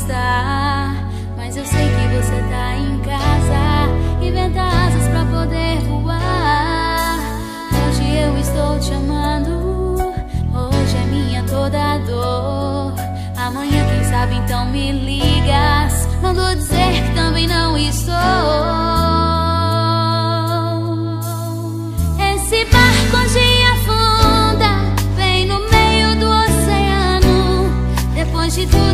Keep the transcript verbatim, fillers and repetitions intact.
está, mas eu sei que você tá em casa. Inventa asas pra poder voar. Hoje eu estou te amando, hoje é minha toda dor. Amanhã quem sabe então me ligas, mando dizer que também não estou. Esse barco hoje afunda, bem no meio do oceano. Depois de tudo